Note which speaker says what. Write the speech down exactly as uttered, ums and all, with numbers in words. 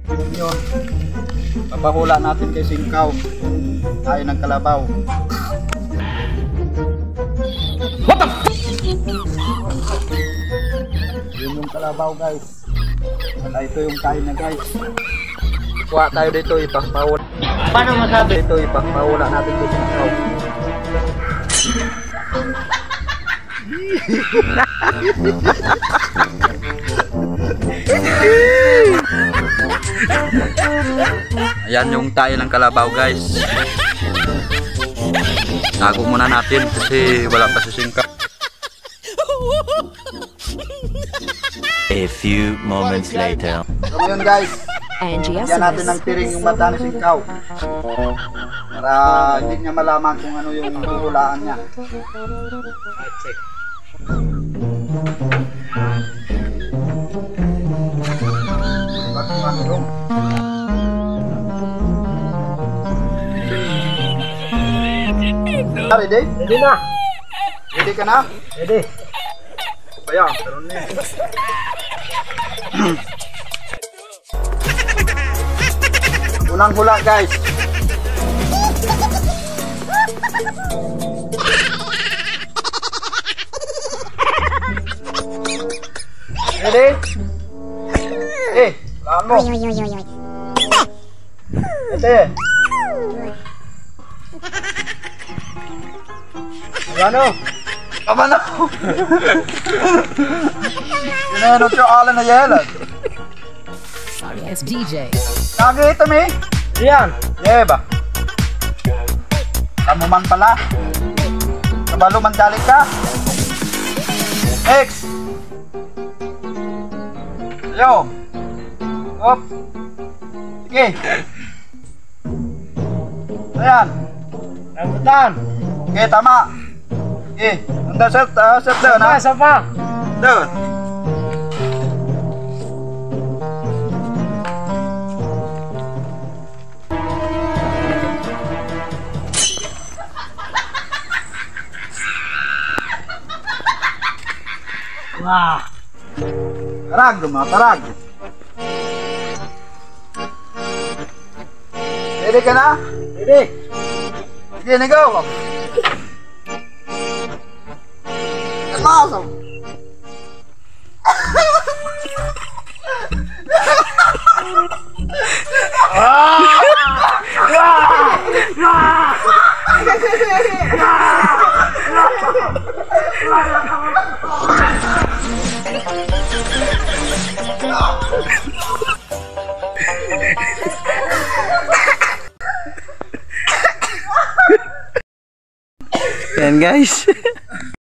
Speaker 1: Yun. Papahula natin kay Singkaw. Tayo ng kalabaw. What the f***? Yun yung kalabaw guys. At ito yung kain na guys. Kuha tayo dito, ipapahula. Paano masabi? Dito ipapahula natin kay Singkaw. Ayan yung tayo ng kalabaw guys. Tago muna natin kasi wala pa si Singkaw.
Speaker 2: A few moments later.
Speaker 1: So ngayon guys, yan natin ng piring yung mata ni Singkaw para hindi niya malaman kung ano yung huhulaan niya. Check. Ready? Ready na. Ready ka na? Ready. Bayang, pero na. Unang hula guys. Ready? Eh, laan mo. Ready? Ano? Abano? Sinenot yung alan na yelan.
Speaker 3: Yes, D J.
Speaker 1: Nakakita mi? Yan. Yeba. Kamu man pala. Kabalo man dalik ka. X. Yo. Op. Sige. Ayan. Rambutan. Okay, tama. Eh, anda set, uh, set down ha. Sapa. Down. Wah. Tarag mo, tarag. Ready ka na? Ready. Sige, na go. Awesome.
Speaker 2: Yan guys.